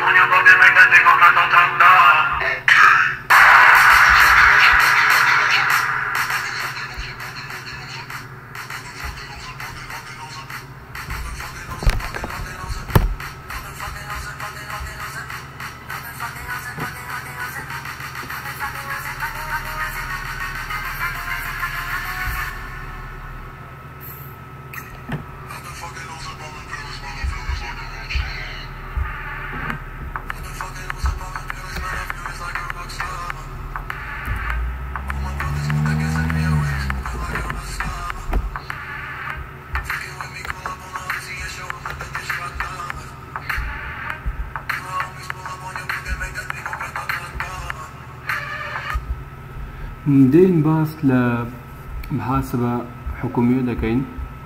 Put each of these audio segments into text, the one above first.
دين باس لمحاسبة حكومية دكين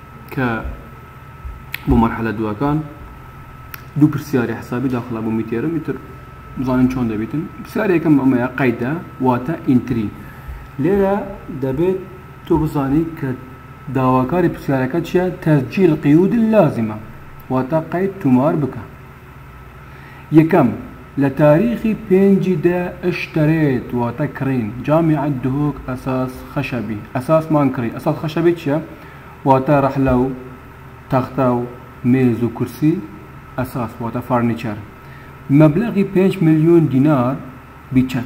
بمرحلة دواكان دو برسياري حسابي داخل ابو متر زانين شون دبيتن برسياري كم اما قيدة واتا انتري ليرا دبيت تو بزاني كدواكاري برسياري كاتشيا تسجيل القيود اللازمة واتا قيد تمار بك يكم لتاريخي بينجي دا اشتريت وتكرين جامعة دهوك اساس خشبي اساس مانكري اساس خشبي تشا واتا رحلو تختو ميز وكرسي اساس واتا فرنيتشر مبلغي 5 مليون دينار بتشك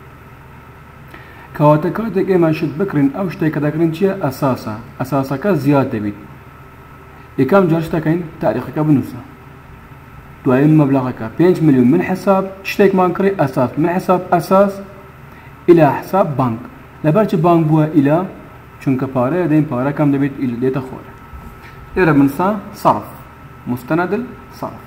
كواتا كاتك اما شد بكرين او شتي كدكرين تشا اساسا زيادة بيت يكام جارشتكين تاريخك بنوسا دوايم مبلغك 5 مليون من حساب تشتيك مانكري اساس من حساب اساس الى حساب بنك لبرش بنك بوا الى چونك بارا دين بارا كم دبيت الى ديتا خور ايرا بنسا صرف مستند الصرف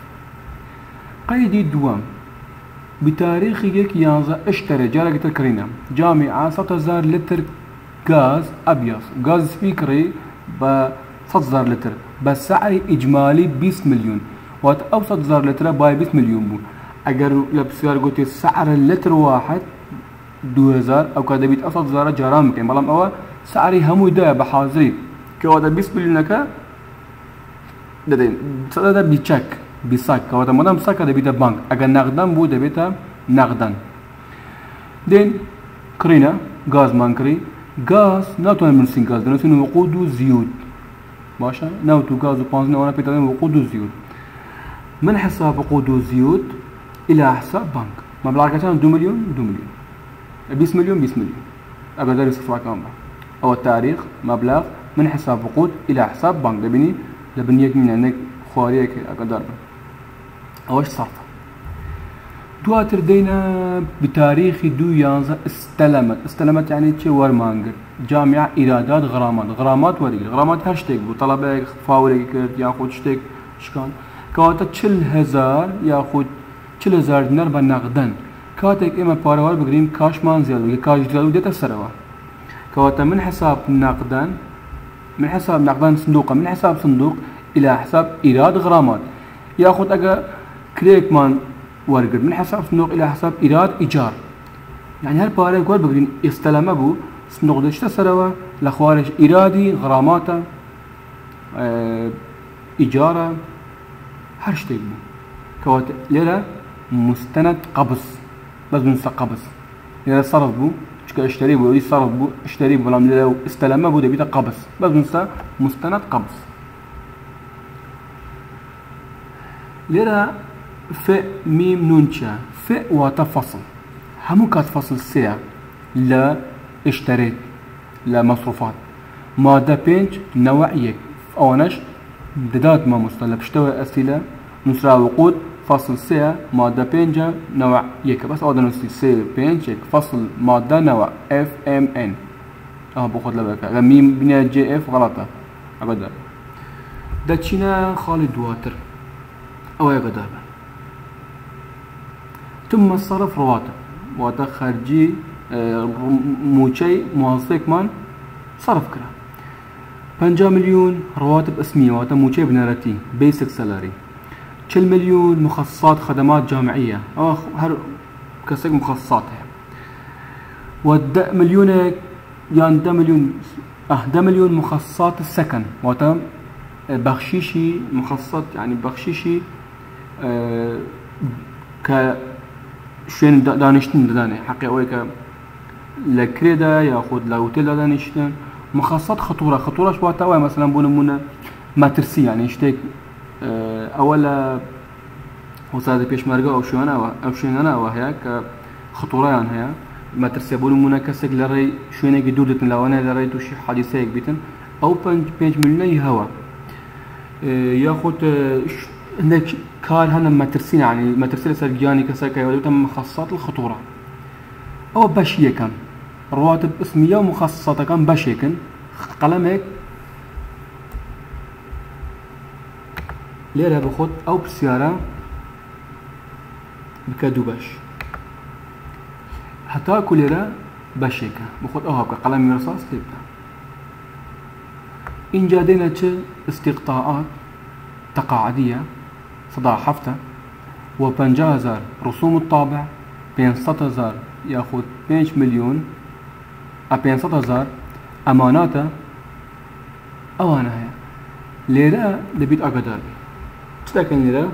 قيدي الدوام بتاريخ يك يانزا اشتري جارك تكرينا جامعة 6000 لتر غاز ابيض غاز سبيكري ب 6000 لتر بس سعري اجمالي 20 مليون وات اوسط زار لتر باي 20 مليون بو اگر لبسيار قلت سعر اللتر واحد 2000 او كذا بيت اوسط زار جرام كان بلام او سعري همو دا بحاضري كوادا 20 مليون كا ددين صدا بيتشك بيساك كوادا مدام ساك دا بيتا بنك اگر نقدن بو دا بيتا نقدن دين كرينا غاز مانكري غاز ناتو من سين غاز دنو وقود وزيوت باشا ناوتو غاز وبانزين وانا بيتا وقود وزيوت من حساب وقود وزيوت الى حساب بنك مبلغ كان 2 مليون 2 مليون 20 مليون 20 مليون اقدر يصفى كامله او التاريخ مبلغ من حساب وقود الى حساب بنك لبنيك من عندك خواريك اقدر اوش صرف دواتر دينا بتاريخ دو يانزا استلمت يعني تشي ورمانجر جامعة ايرادات غرامات وريق غرامات هاشتيك بو طلبك فاولك ياخذ شتيك شكان كواتا 40000 ياخذ 40000 دينار بنقدن كاتك اما باروار بقريم كاش مان زيادة كاش زيادة ديتا سروا كواتا من حساب نقدن من حساب نقدن صندوق من حساب صندوق الى حساب ايراد غرامات ياخذ اجا كريك مان ورقر من حساب صندوق الى حساب ايراد ايجار يعني هالباروار بقريم استلم ابو صندوق ديتا سروا لاخوارش ايرادي غراماته ايجاره هر شيء بو كوات ليرة مستند قبض بس بنسى قبض ليرة صرف بو شكا اشتري بو يدي صرف بو اشتري بو لام ليرة استلمه بو دبيتا قبض بس بنسى مستند قبض ليرة ف ميم نونشا ف وتفصل همو كات فصل سيا لا اشتريت لا مصروفات مادة بينج نوعيك اونش ددات ما مصطلح بشتوى أسئلة نسرع وقود فصل سي مادة بينجا نوع يك بس أقدر نسي سي بينج فصل مادة نوع اف ام ان باخد لبك ميم بناء جي اف غلطة أقدر داتشينا خالد واتر أو يقدر ثم الصرف رواتب واتر خارجي موشي موظف مان صرف كلا 5 مليون رواتب اسمية واتا موشي بنارتي بيسك سالاري 4 مليون مخصصات خدمات جامعية او هر كسك مخصصات ودا مليون يعني ده مليون مخصصات السكن واتا بخشيشي مخصصات يعني بخشيشي ك شوين دانشتن داني حقي أوي ك لكريدا ياخد لاوتيل دانشتن مخصصات خطورة شو تاوي مثلا بونمونا ما ترسي يعني اشتيك أولا وصاد بيش مرجع أو شو أنا وهيك خطورة يعني هي ما ترسي بونمونا كسك لري شوين جدودة لوانا لري توشي حادثة بيتن أو بينج ملني هوا ياخد هناك كار هنا ما ترسين يعني ما ترسل سرجاني كسكة ولو مخصصات الخطورة أو باشية كان رواتب اسمية ومخصصات كان باشية كان قلم هيك ليرة بخد أو بسيارة بكادو باش حتى كل ليرة باشية بخد أو هبك قلم رصاص ليبنا إن جادينا استقطاعات تقاعدية صداع حفتة و50,000 رسوم الطابع 500,000 ياخذ 5 مليون 500,000 أماناته أوانا هي ليرة دبيت أقدر تلاقي ليرة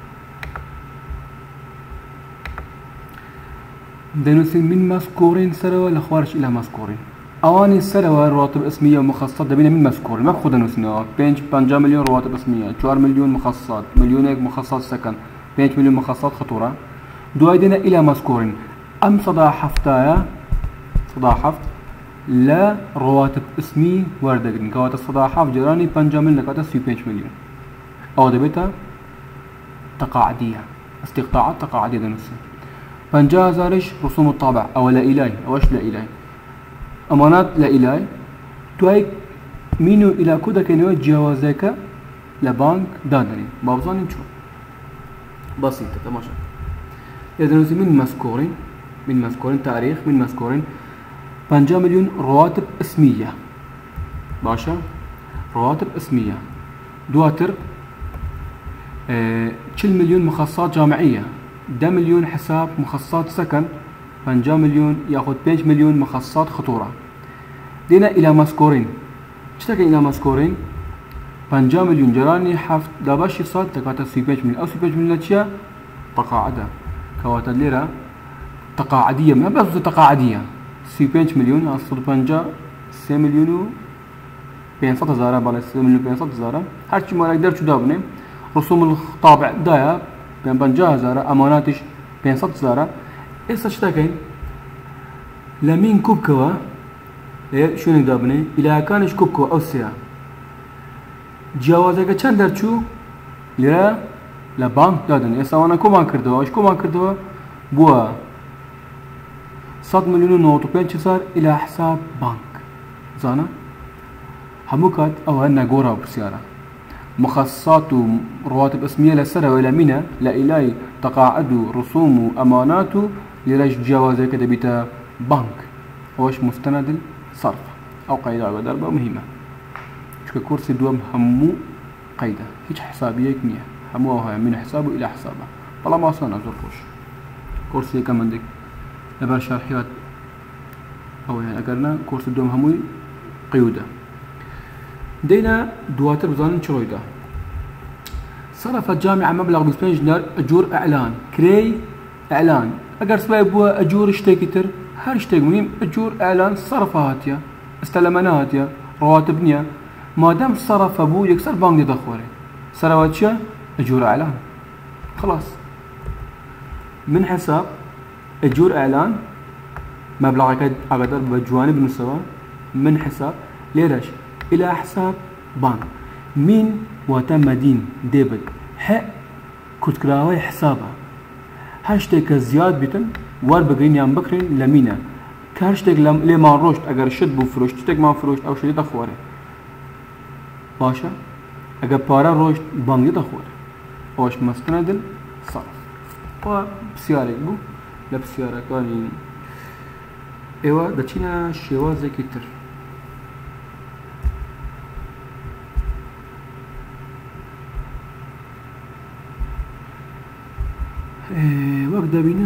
دنوسي من مذكورين سروا لخوارج إلى مذكورين أواني السروا رواتب اسمية ومخصصات دبينا من مذكورين ما بخذ نوسنا 5 مليون رواتب اسمية 4 مليون مخصصات مليون هيك مخصصات سكن 5 مليون مخصصات خطورة دوائدنا إلى مذكورين أم صداع حفتايا صداع حفت لا رواتب اسمي وردقين كوات الصداع حفت جراني 5 مليون لكاتا 5 مليون أو دبيتا تقاعدية استقطاعات تقاعدية دنوسي 50,000 رسوم الطابع أو لا إلهي أو إيش لا إلهي أمانات لا إلهي تويك مينو إلى كودا كنوع جوازك لبنك دادني بابزاني شو بسيطة تماشى إذا نسي من مذكورين تاريخ من مذكورين 5 مليون رواتب اسمية باشا رواتب اسمية دواتر 4 مليون مخصصات جامعية ده مليون حساب مخصصات سكن 5 مليون ياخذ 5 مليون مخصصات خطورة دينا إلى مذكورين اشتكي إلى مذكورين 5 مليون جراني حفت داباشي صاد تكاتا 5 مليون أو 5 مليون لتشيا تقاعدة كواتا ليرة تقاعدية ما بس تقاعدية 5 مليون أصل 5 مليون و 500,000 بالله 6 مليون 500,000 هرشي ما نقدر شو دابني رسوم الطابع دايا بين 50,000 أماناتش 500,000 إيش اشتكين لمين كوبكوا شو نقدابني إلى كانش كوبكوا أو سيا جوازك چند درچو لرا لبنك دادن إسا كومان كردوا إيش كومان كردوا بوا 100 مليون نوت و 5,000 إلى حساب بنك زانا هموكات أو هنا جورا بسيارة مخصصات ورواتب اسمية للسنة وإلى منا لا إلهي تقاعد رسوم أمانات لرج جوازك دبيتا بنك وش مستند الصرف أو قاعدة ضربة مهمة شو كورسي دوام همو قاعدة هيك حسابية كنية همو هاي من حسابه إلى حسابه والله ما صنع زرقوش كورسي كمان ديك لبر شرحيات أو يعني أقرنا كورسي دوام همو قيودة دينا دواتر بزانن شرويدا صرفت الجامعة مبلغ 2 دينار أجور إعلان كري إعلان أقر سباي بوا أجور اشتكتر هر اشتك مهم أجور إعلان صرفاتيا استلماناتيا رواتبنيا ما دام صرف أبو يكسر بانك دخوري صرفاتيا أجور إعلان خلاص من حساب أجور إعلان مبلغ أقدر بجوانب نسوا من حساب ليش إلى حساب بنك مين وتم دين ديبت حق كنت كراوي حسابه هاشتاج زياد بيتن وار بقرين يام بكرين لمينا كهاشتاج لما روشت اگر شد بو فروشت تك ما فروشت او شديد اخواره باشا اگر بارا روشت بانك اخواره اوش مستند صرف و بسيارك بو لا بسيارك يعني ايوا دچينا شوازه كتر وابدا بينا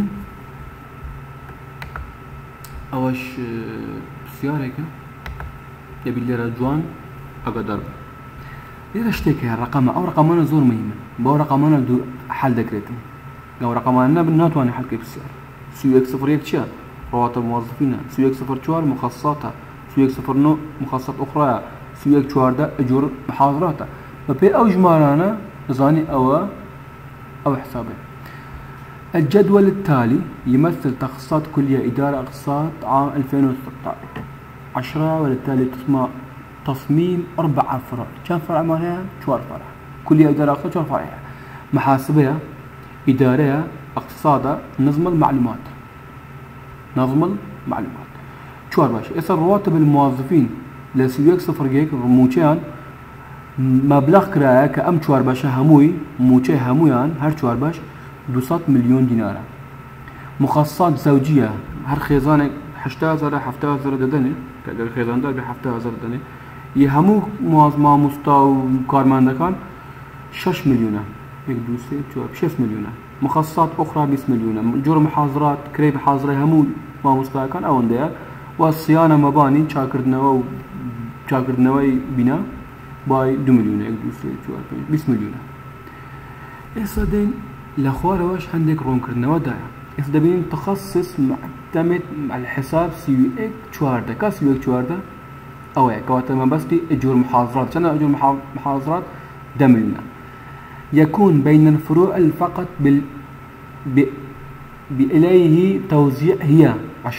اواش بسيارك يبي لي جوان اقدر اذا اشتكي الرقم او رقمنا زور مهم بو رقمنا دو حل دكريتم قام رقمنا بالناتواني حكي بالسعر. سويك صفر يك شا رواتب موظفينها، سويك صفر شوار مخصصاتها، سويك صفر نو مخصصات أخرى، سويك شوار ده أجور محاضراتها. فبي أو جمارانا زاني أو حسابه. الجدول التالي يمثل تخصصات كلية إدارة اقتصاد عام 2016. 10 وللتالي تصميم 4 فرع. كم فرع مالها؟ 4 فرع. كلية إدارة اقتصاد 4 فرع. محاسبية، إدارية، اقتصادة، نظم المعلومات. نظم المعلومات. 4 باش. إسا رواتب الموظفين لسويك صفر جيك رموشيان مبلغ كرايا كأم 4 باشا هموي موشي همويان هر 4 باش 200 مليون دينار. مخصصات زوجية هر خيزانك 8000 7000 ددني كأجر خيزان دار ب 7000 ددني يهمو ما مستوى كارماندكان 6 مليون. 1 2 3 4 6 مليون. مخصصات أخرى 20 مليون. جور محاضرات كريب محاضرة همو ما مستوى كان أو نديا والصيانة مباني شاكردنوي بنا باي 2 مليون. 1 2 3 4 20 مليون. إصدين لأخوار واش عندك رونكرنا دايا إصدبين تخصص معتمد على الحساب سيويك شواردا كسيويك شواردا أو هيك كواتما بس دي أجور محاضرات. شنو أجور محاضرات دملنا يكون بين الفروع فقط بإليه توزيع هي 20% 30%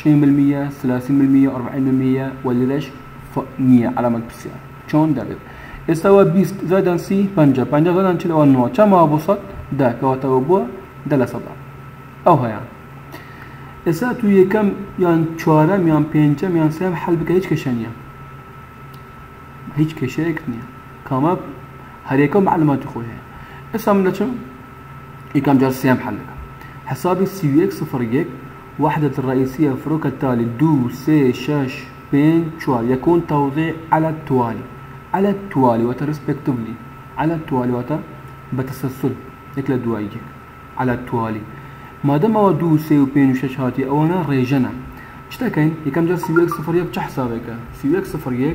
40% ولا ليش 100 علامة بالسعر شون دابت استوى بيست زادن سي بنجا زادن تشيل أول نوع كما بوصت دا كواتوبوا دلا صدر أو هيا إساتو يكم يان شوارم يان بينجم يان سام حل بك هيك كشانيا هيك كشاكنيا كما هريكم معلومات خويا إسا من شو يكم جار سام حلك حسابي سيويك صفر يك وحدة الرئيسية فروق التالي دو سي شاش بين شوار يكون توزيع على التوالي وترسبكتفلي على التوالي وتا بتسلسل هيك لدوايجك على التوالي ما دام هو دو سي وبين وشاش هاتي او انا ريجنا شتا كاين يكم جار سيويك صفر يك بش حسابك سيويك صفر يك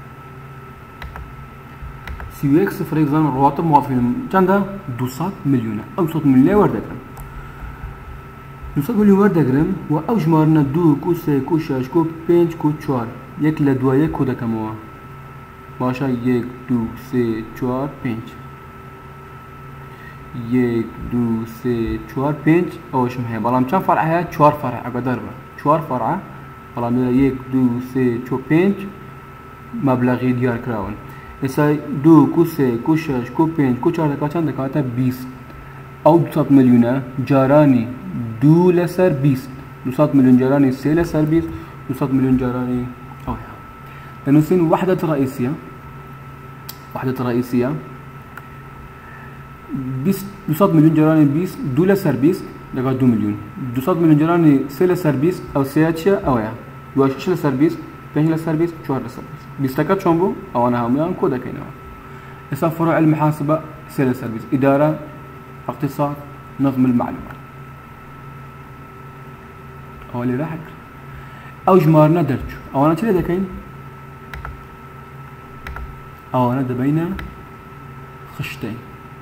سيويك صفر يك زان رواتب موظفين كان 200 مليون او 200 مليون وردكرم 200 مليون وردكرم واو جمارنا دو كو سي كو شاش كو بينج كو چوار يك لدوايه كو دكموا باشا 1 2 3 4 5 1 2 3 4 5 اوش مهي بلام كم فرع هي 4 فرع اقدر 4 فرع بلام 1 2 3 4 5 مبلغي ديار كراون هسه 2 كو 3 كو 6 كو 5 كو 4 كان دكاتا 20 او 200 مليون جاراني 2 لسر 20 200 مليون جاراني 3 لسر 20 200 مليون جاراني او لنسين وحدة رئيسية 200 مليون جراني 20 2 لسر 20 دقا 2 مليون 200 مليون جراني 3 لسر 20 او 3 او يا 6 لسر 20 5 لسر 20 4 لسر 20 تكات شنبو او انا هم كودا كاينه هسه فروع المحاسبة 3 لسر 20 إدارة اقتصاد نظم المعلومات او اللي راح او جمارنا درج او انا كذا كاين او انا دبينا خشتين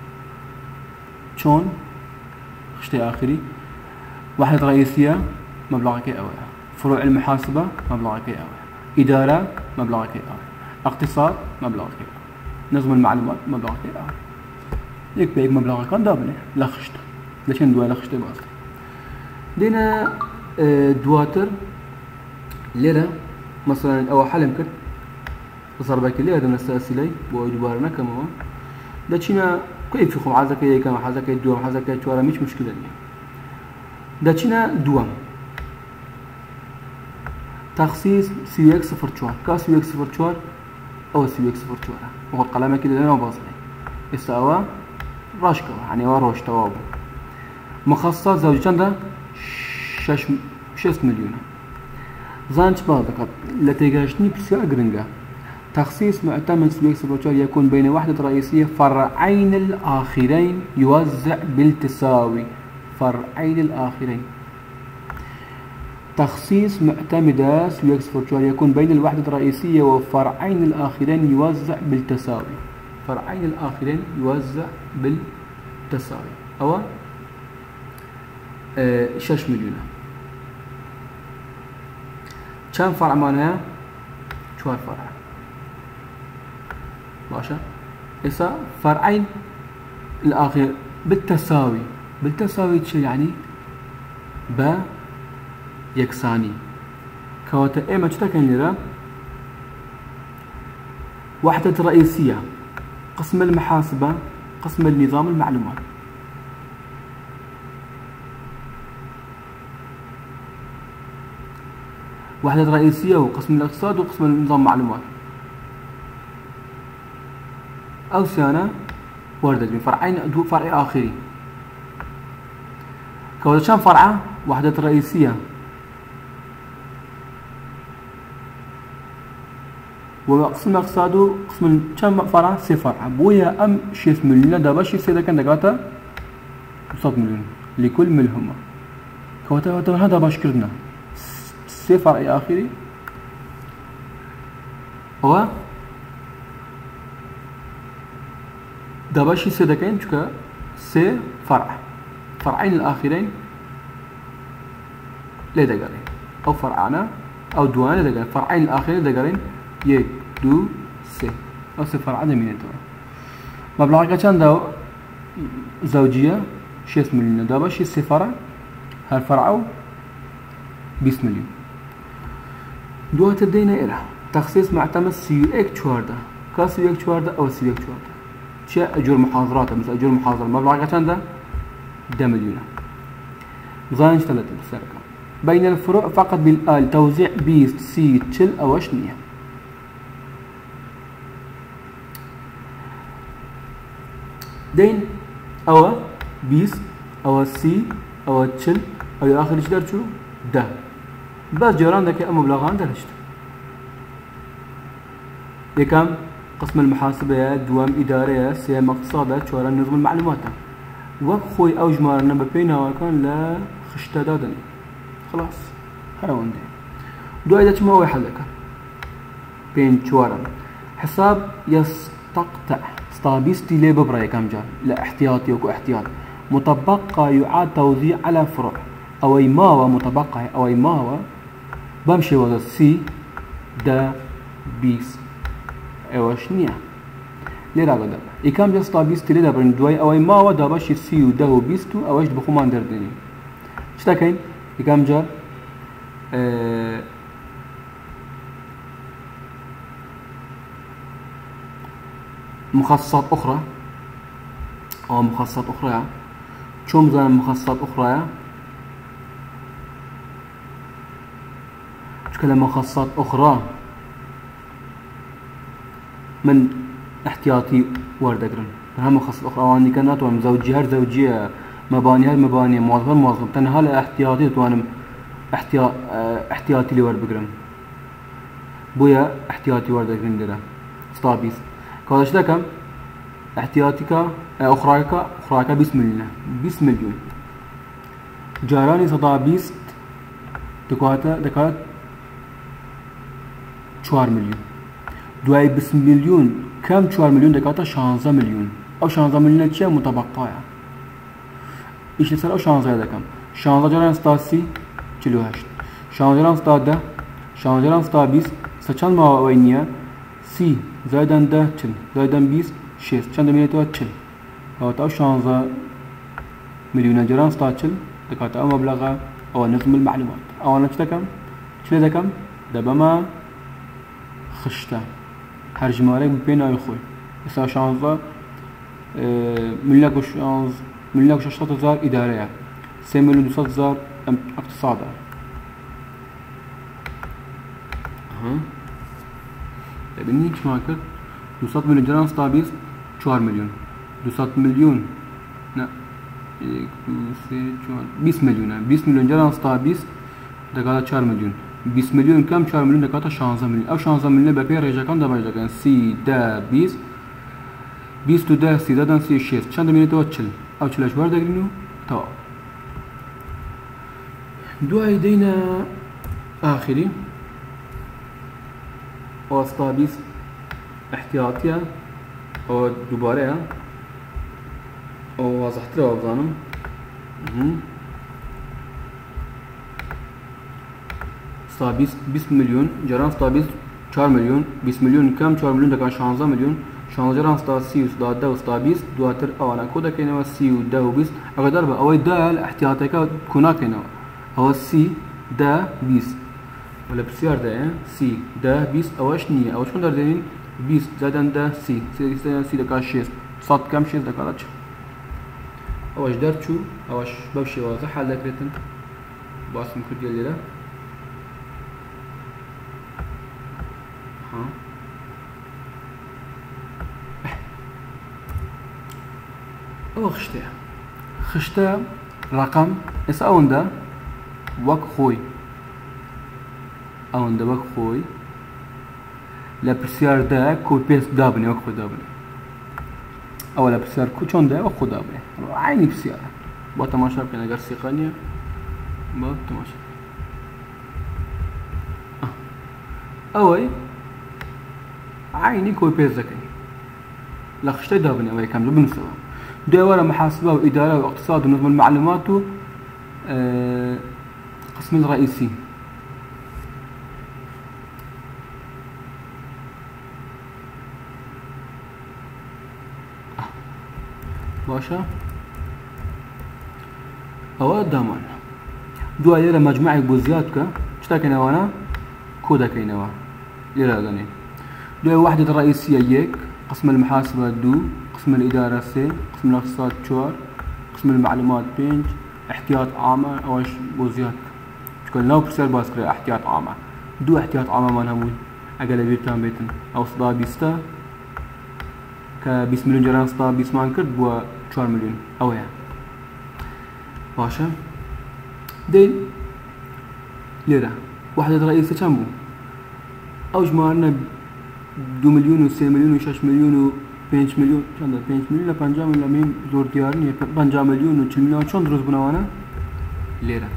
شون خشتي اخري وحدة رئيسية مبلغك اوي فروع المحاسبة مبلغك اوي إدارة مبلغك اوي اقتصاد مبلغك اوي نظم المعلومات مبلغك اوي يك بيك مبلغك كان دابني لا خشت ليش ندوي لا خشتي باصلي دينا دواتر ليرة مثلا او حلم كرت ضربك ليه هذا نستأسي لي بوجبارنا كمان داتشينا كيف يخو حازك يا كم حازك الدوام حازك الشوارع مش مشكلة لي داتشينا دوام تخصيص سيويك صفر شوار كسيويك صفر شوار او سيويك صفر شوار وقد قلمك كده انا وباصلي استوى راشكا يعني وروش تواب مخصصات زوجي كان 6 مليون زانش بعضك لتيجاشني بسيا جرينجا تخصيص معتمد سيويك صفر شوار يكون بين وحدة رئيسية فرعين الآخرين يوزع بالتساوي فرعين الآخرين تخصيص معتمدة سيويك صفر شوار يكون بين الوحدة الرئيسية وفرعين الآخرين يوزع بالتساوي فرعين الآخرين يوزع بالتساوي أو 6 مليون. كم فرع مالها؟ 4 فرع. باشا إسا فرعين الآخر بالتساوي. بالتساوي شو يعني؟ يكساني. كواتا إما تشتكن لنا وحدة رئيسية، قسم المحاسبة، قسم النظام المعلومات. وحدة رئيسية وقسم الاقتصاد وقسم النظام المعلومات. أو سنة وردت من فرعين دو فرع آخري. كواتا كم فرعة؟ وحدة رئيسية وقسم الاقتصاد وقسم كم فرع؟ 3 فرع. بويا أم 6 مليون دا باش يصير كان دقاتا 100 مليون لكل منهما. كواتا هذا باش كردنا 3 فرع آخري و دا باش يصير كان شكا 3 فرع. فرعين الآخرين لا دقارين أو فرعنا أو دوان لا دقارين. فرعين الآخرين دقارين 1 2 3 أو 3 فرع مين ترى. مبلغ كان دا زوجية 6 مليون دا باش 3 فرع. هالفرعوا 20 مليون. دو تدينا إلى تخصيص معتمد سيو شواردا. كاسيو شواردا أو سيو شواردا. شيء أجور محاضرات مثل أجور محاضرة مبلغ كان دا مليون. زانش 3 السرقة. بين الفروع فقط بالآل توزيع بيست سي تشل أو شنية. دين أو بيست أو سي أو تشل أو آخر إيش درجو ده. بس جيران ذاك مبلغان درجت. يكم قسم المحاسبة دوام إدارية سيام اقتصادات شورى نظم المعلومات. وخوي أو جمارنا ببينا وكان لا خشتا دادني. خلاص هروان دي دو إذا ما واحد لك بين شوارا حساب يستقطع ستابيستي لي ببرا كم جار لا احتياطي وكو احتياط مطبقة يعاد توزيع على فروع أو ماوى مطبقة أو ماوى بمشي ولا سي دا بيس أو شنيا ليه قدر إكام جا ستابيستي لي دبرن دوي أو ماوى دا باشي سي ودا وبيستو أو إيش بخومان دردني شتاكين كم جار مخصصات أخرى أو مخصصات أخرى شو زين مخصصات أخرى شو كلام مخصصات أخرى من احتياطي وردقرن هم مخصصات أخرى واني كانت وان زوجي هر زوجية مباني هالمباني موظف تنها لا احتياطي توانم احتياطي لورد بقرم بويا احتياطي ورد بقرم ديرا ستابيس كواش دكم احتياطيكا اخراكا 20 مليون جاراني ستابيس دكات 4 مليون دواي 20 مليون كم 4 مليون دكاتا 16 مليون او 16 مليون چه مطبقايا إيش يصير أو شانزة هذا كم؟ شانزة جران ستاسي كيلو هشت. شانزة جران ستادة. شانزة جران ستابيس. سكان ما وينيا سي زايدن ده تل زايدن بيس شيس. كان دمينة تل. أو تأو شانزة مليون جران ستاتل. دكات أو مبلغ أو نظم المعلومات. أو أنا كده كم؟ كده ده كم؟ ده بما خشته. هرج مالك بين أخوي. إسا شانزة ملك وشانز مليون 600,000 إدارية 3,200,000 اقتصادا. طيب إني إيش ما كنت 200 مليون جرام ستابيس 4 مليون 200 مليون لا 20 مليون 20 مليون جرام ستابيس دكاتا 4 مليون 20 مليون كم 4 مليون دكاتا 16 مليون أو 16 مليون ببيع رجع كم دبا كان سي دا 20 تو دا سي دا سي 6 چند مليون توتشل أو تلاش ورد قرينو توا دو عيدينا آخري أو ستابيس احتياطية أو دوبارة أو وضحت له أبظانم ستا 20 مليون جران ستا 4 مليون 20 مليون كم 4 مليون دكان 16 مليون 16 جران ستا 30 وستا 10 وستا 20 دواتر اوانا كودا كاينوا 30 و 10 و 20 اگر ضربه او دا احتياطيك كونا كاينوا هو سي دا 20 ولا بسيار دا سي دا 20 اوش نيه اوش كون دارين 20 زائد دا سي سي دكان 6 صاد كم 6 دكان اوش درتشو اوش بمشي واضح حال ذاكرتن باسم كل ديال ليله ها او خشتا رقم اس اوندا وك خوي اوندا وك خوي لا برسيار دا كو بيس دابني وك خوي دابني او لا برسيار كو چون دا وك خو دابني عيني برسيار با تماشا بكنا اگر سيقانيا با تماشا اوي عيني كو بيس ذكي لا خشتا دابني اوي كامل بنسوا دورة محاسبة وإدارة واقتصاد ونظم المعلومات قسم الرئيسي باشا أو دامان دو ليرة مجموعة بوزياتك شتا كينوانا كودا كينوا ليرة غني دو وحدة الرئيسية يك قسم المحاسبة دو قسم الإدارة سي قسم الاقتصاد 4 قسم المعلومات 5 احتياط عامة أوش بوزيات شكل نو برسير باسكري احتياط عامة دو احتياط عامة ما نهمون أقل بيتان بيتن أو صدا بيستا ك 20 مليون جران صدا بيسمان كرد بوا 4 مليون أو يعني باشا دين ليرة وحدة رئيسة كم بو أوش مارنا 2 مليون و 3 مليون و 6 مليون و 5 مليون چند 5 مليون ل 5 مليون مين زور دیار نیه 5 مليون و 40 مليون چند روز بنوانا لیره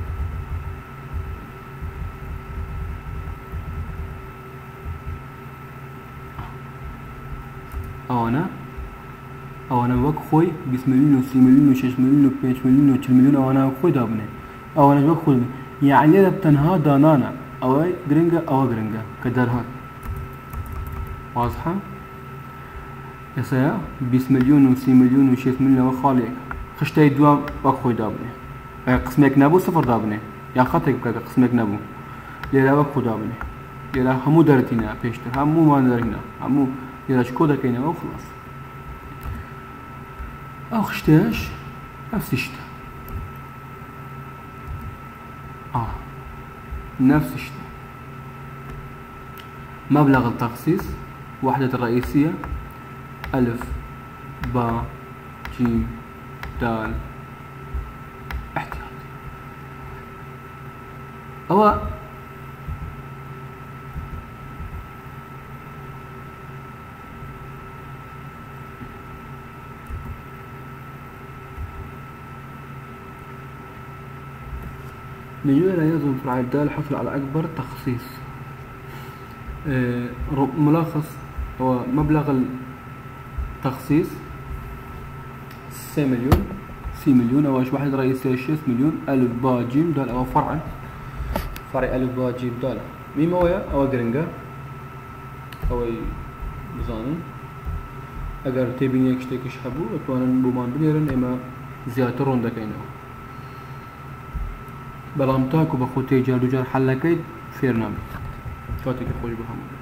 اوانا وقت خوي 20 مليون و 30 مليون و 6 مليون و 5 مليون و 40 مليون اوانا خوي دابنه اوانا وقت خوي يعني اذا بتنها دانانا او جرينجا او جرينجا كدرها واضحه يسا 20 مليون و 30 مليون و 6 مليون وخاليك خشتاي دوام وقت خوي دابنه قسمك نابو صفر دابنه يا خاطك بك قسمك نابو ليلا وقت خو دابنه ليلا همو درتينا بيشتر همو ما درينا همو ليلا شكودا كاينه وخلاص او خشتاش نفس الشتا نفس الشتا مبلغ التخصيص وحدة الرئيسية ألف با جيم دال احتياط أو نجوى لا يلزم فرع الدال الحصول على أكبر تخصيص ملخص هو مبلغ التخصيص 6 مليون 6 مليون أواش واحد رئيسي 6 مليون ألف با جيم دال أو فرع ألف با جيم دال ميم أويا أو جرينجا أو بزانن أجر تبين يكشتكش حبو أتوانا بومان بنيرن إما زيادة روندا كينو بلام تاكو بخو تيجار دوجار حلقيت فيرنام فاتك خوش بهم